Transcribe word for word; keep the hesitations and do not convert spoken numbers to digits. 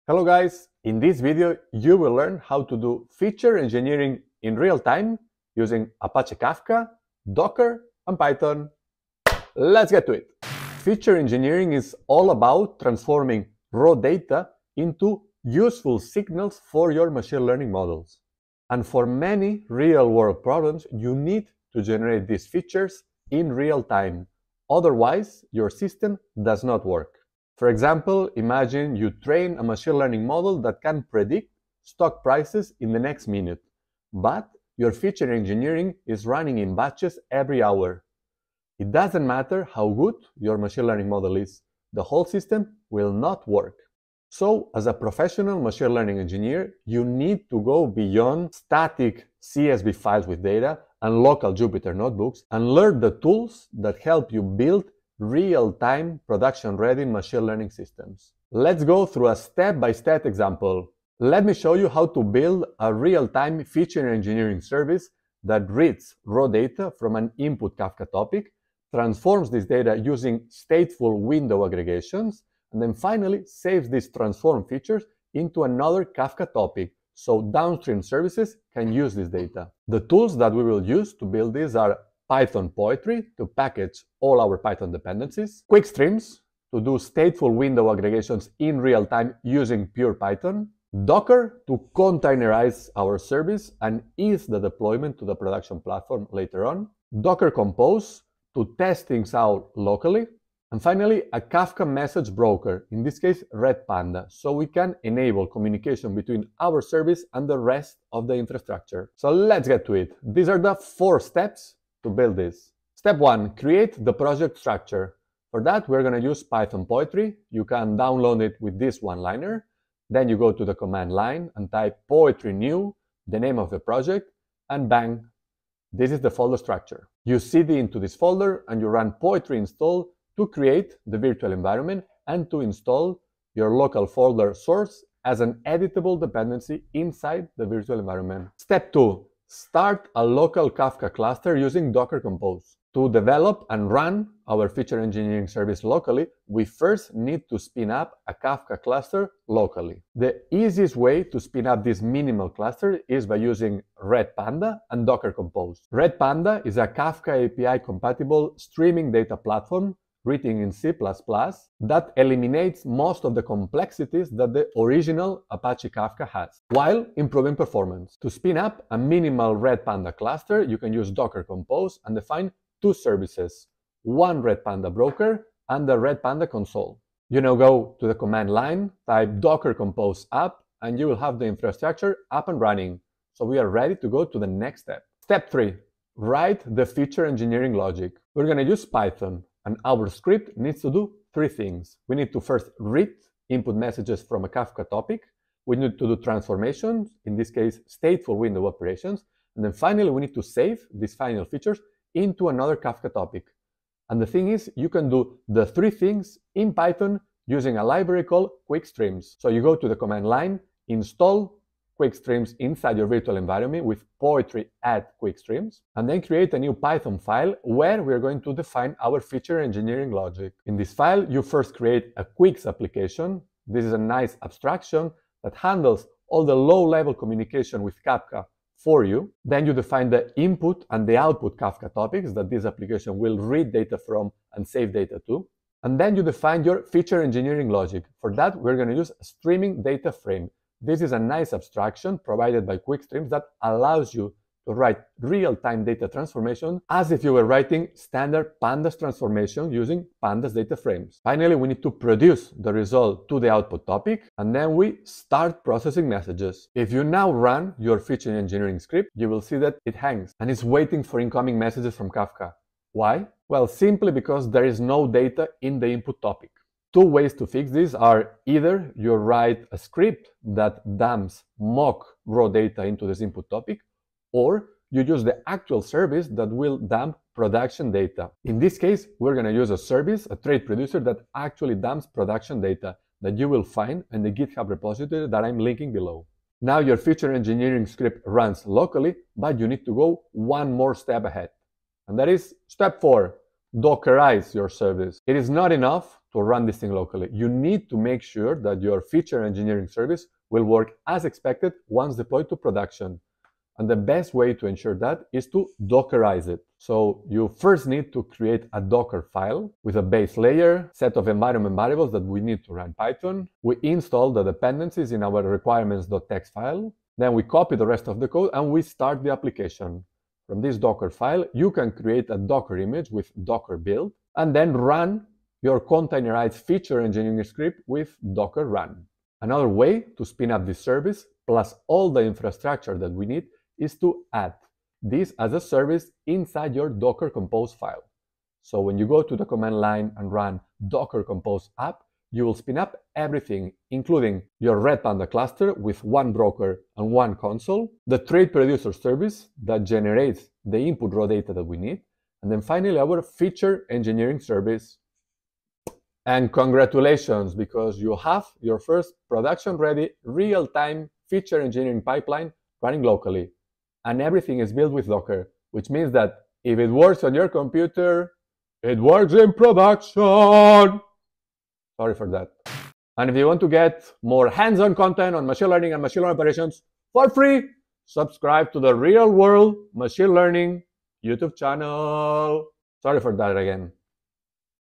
Hello guys, in this video you will learn how to do feature engineering in real time using Apache Kafka, Docker and Python. Let's get to it. Feature engineering is all about transforming raw data into useful signals for your machine learning models. And for many real-world problems, you need to generate these features in real time. Otherwise, your system does not work. For example, imagine you train a machine learning model that can predict stock prices in the next minute, but your feature engineering is running in batches every hour. It doesn't matter how good your machine learning model is, the whole system will not work. So, as a professional machine learning engineer, you need to go beyond static C S V files with data and local Jupyter notebooks and learn the tools that help you build real-time production-ready machine learning systems. Let's go through a step-by-step example. Let me show you how to build a real-time feature engineering service that reads raw data from an input Kafka topic, transforms this data using stateful window aggregations, and then finally saves these transformed features into another Kafka topic, so downstream services can use this data. The tools that we will use to build this are Python Poetry to package all our Python dependencies, Quick Streams to do stateful window aggregations in real time using pure Python, Docker to containerize our service and ease the deployment to the production platform later on, Docker Compose to test things out locally, and finally a Kafka message broker, in this case Redpanda, so we can enable communication between our service and the rest of the infrastructure. So let's get to it. These are the four steps to build this. Step one, create the project structure. For that, we're going to use Python Poetry. You can download it with this one-liner. Then you go to the command line and type poetry new, the name of the project, and bang, this is the folder structure. You cd into this folder and you run poetry install to create the virtual environment and to install your local folder source as an editable dependency inside the virtual environment. Step two, start a local Kafka cluster using Docker Compose. To develop and run our feature engineering service locally, we first need to spin up a Kafka cluster locally. The easiest way to spin up this minimal cluster is by using Redpanda and Docker Compose. Redpanda is a Kafka A P I-compatible streaming data platform written in C plus plus that eliminates most of the complexities that the original Apache Kafka has, while improving performance. To spin up a minimal Redpanda cluster, you can use Docker Compose and define two services, one Redpanda broker and the Redpanda console. You now go to the command line, type Docker Compose app, and you will have the infrastructure up and running. So we are ready to go to the next step. Step three, write the feature engineering logic. We're going to use Python. And our script needs to do three things. We need to first read input messages from a Kafka topic. We need to do transformations, in this case, stateful window operations. And then finally, we need to save these final features into another Kafka topic. And the thing is, you can do the three things in Python using a library called Quick Streams. So you go to the command line, install Quick Streams inside your virtual environment with poetry add Quick Streams, and then create a new Python file where we're going to define our feature engineering logic. In this file, you first create a Quicks application. This is a nice abstraction that handles all the low-level communication with Kafka for you. Then you define the input and the output Kafka topics that this application will read data from and save data to. And then you define your feature engineering logic. For that, we're going to use a streaming data frame. This is a nice abstraction provided by Quick Streams that allows you to write real-time data transformation as if you were writing standard pandas transformation using pandas data frames. Finally, we need to produce the result to the output topic, and then we start processing messages. If you now run your feature engineering script, you will see that it hangs and is waiting for incoming messages from Kafka. Why? Well, simply because there is no data in the input topic. Two ways to fix this are either you write a script that dumps mock raw data into this input topic, or you use the actual service that will dump production data. In this case, we're going to use a service, a trade producer that actually dumps production data that you will find in the GitHub repository that I'm linking below. Now your feature engineering script runs locally, but you need to go one more step ahead. And that is step four. Dockerize your service. It is not enough to run this thing locally. You need to make sure that your feature engineering service will work as expected once deployed to production. And the best way to ensure that is to Dockerize it. So you first need to create a Docker file with a base layer, set of environment variables that we need to run Python. We install the dependencies in our requirements.txt file. Then we copy the rest of the code and we start the application. From this Docker file, you can create a Docker image with Docker build and then run your containerized feature engineering script with Docker run. Another way to spin up this service, plus all the infrastructure that we need, is to add this as a service inside your Docker Compose file. So when you go to the command line and run Docker Compose app, you will spin up everything, including your Red Panda cluster with one broker and one console, the trade producer service that generates the input raw data that we need, and then finally our feature engineering service. And congratulations, because you have your first production-ready, real-time feature engineering pipeline running locally. And everything is built with Docker, which means that if it works on your computer, it works in production. Sorry for that. And if you want to get more hands-on content on machine learning and machine learning operations for free, subscribe to the Real World Machine Learning YouTube channel. Sorry for that again.